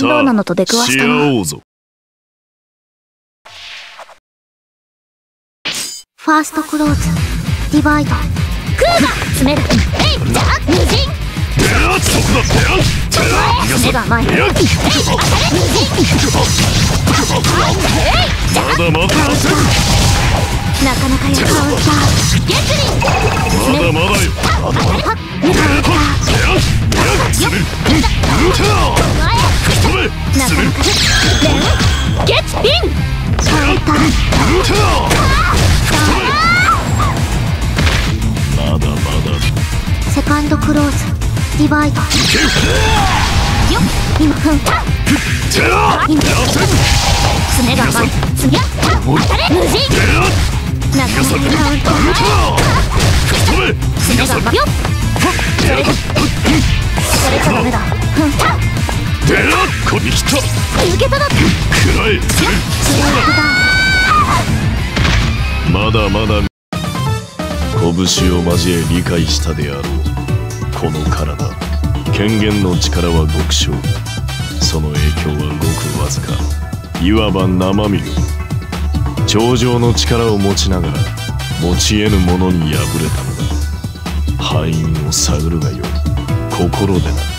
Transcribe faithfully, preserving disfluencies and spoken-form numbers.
面倒なのと出くわしたな。ファーストクローズディバイドクーガ詰める。えいじゃあ無人目が甘い。えい当たれ無人まだまだなかなかやカウンターゲッツリンまだまだよカウンターよっなかなかレンゲッツピンカウンターまだまだセカンドクローズディバイドよっ今ふん今爪が甘い爪当たれ無人なかなかカウンター爪が甘いよっそれそれじゃダメだふんでらっこに来た受け取ったくらえそれまだまだ拳を交え理解したであろう。この体権限の力は極小、その影響はごくわずか。いわば生身の頂上の力を持ちながら持ち得ぬものに敗れたのだ。敗因を探るがよい心でな。